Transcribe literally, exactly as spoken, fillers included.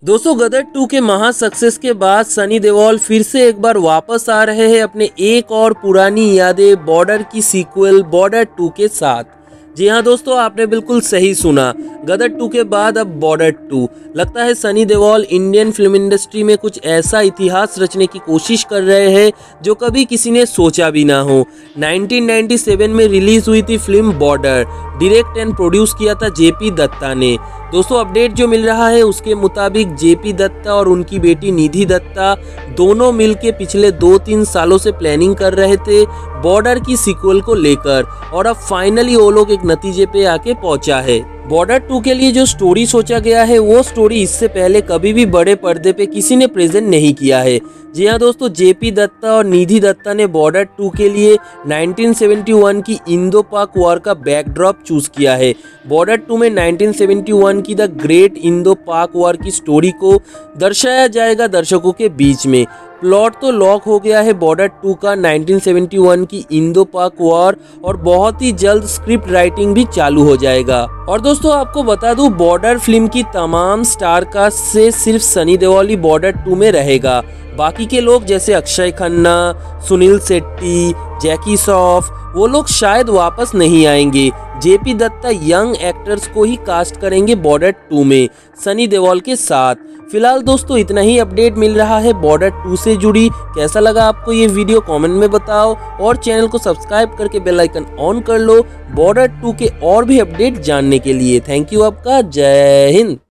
दोस्तों गदर टू के महा सक्सेस के बाद सनी देओल फिर से एक बार वापस आ रहे हैं अपने एक और पुरानी यादें बॉर्डर की सीक्वल बॉर्डर टू के साथ। जी हाँ दोस्तों, आपने बिल्कुल सही सुना, गदर टू के बाद अब बॉर्डर टू। लगता है Sunny Deol Indian film industry में कुछ ऐसा इतिहास रचने की कोशिश कर रहे हैं जो कभी किसी ने सोचा भी ना हो। नाइनटीन नाइंटी सेवन में रिलीज हुई थी film border, direct and produce किया था जेपी दत्ता ने। दोस्तों अपडेट जो मिल रहा है उसके मुताबिक जेपी दत्ता और उनकी बेटी निधि दत्ता दोनों मिलके पिछले दो तीन सालों से प्लानिंग कर रहे थे बॉर्डर की सीक्वल को लेकर, और अब फाइनली वो लोग एक नतीजे पे आके पहुंचा है। बॉर्डर टू के लिए जो स्टोरी सोचा गया है वो स्टोरी इससे पहले कभी भी बड़े पर्दे पे किसी ने प्रेजेंट नहीं किया है। जी हाँ दोस्तों, जेपी दत्ता और निधि दत्ता ने बॉर्डर टू के लिए नाइनटीन सेवेंटी वन की इंडो पाक वॉर का बैकड्रॉप चूज किया है। बॉर्डर टू में नाइनटीन सेवेंटी वन की the great Indo Pak war की स्टोरी को दर्शाया जाएगा दर्शकों के बीच में। प्लॉट तो लॉक हो गया है बॉर्डर टू का नाइनटीन सेवेंटी वन की इंडो पाक वॉर, और बहुत ही जल्द स्क्रिप्ट राइटिंग भी चालू हो जाएगा। और दोस्तों आपको बता दूं, बॉर्डर फिल्म की तमाम स्टार कास्ट से सिर्फ सनी देओल ही बॉर्डर टू में रहेगा। बाकी के लोग जैसे अक्षय खन्ना, सुनील शेट्टी, जैकी श्रॉफ, वो लोग शायद वापस नहीं आएंगे। जेपी दत्ता यंग एक्टर्स को ही कास्ट करेंगे बॉर्डर टू में सनी देओल के साथ। फिलहाल दोस्तों इतना ही अपडेट मिल रहा है बॉर्डर टू से जुड़ी। कैसा लगा आपको ये वीडियो कमेंट में बताओ, और चैनल को सब्सक्राइब करके बेल आइकन ऑन कर लो बॉर्डर टू के और भी अपडेट जानने के लिए। थैंक यू आपका, जय हिंद।